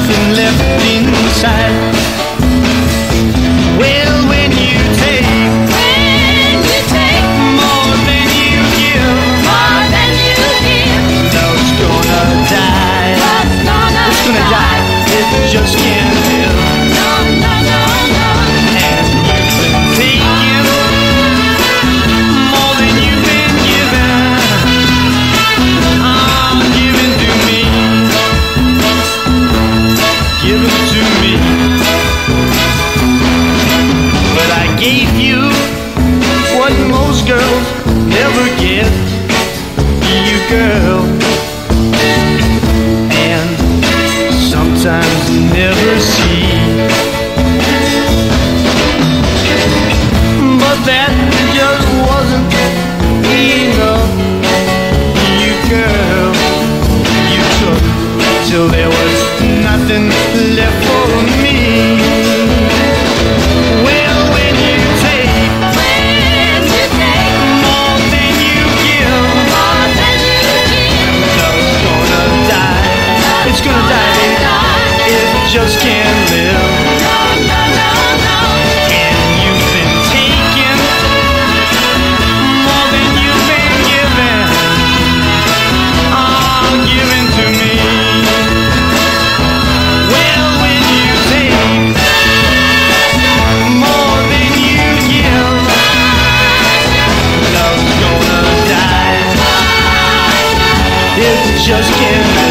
nothing left inside. Well, when you take more than you give, love's gonna die. It's gonna die. It just can't live. And you've been taking more than you've been given. Give it to me. Give it to me. But I gave you what most girls never get. You girl. And sometimes never see. But that just wasn't enough. You girl, you took till there was nothing left for me. Well, when you take more than you give, love's gonna die. It's gonna die, baby. It just can't live. And you've been taking more than you've been given. Given to me. Well, when you take more than you give, love's gonna die. It just can't live.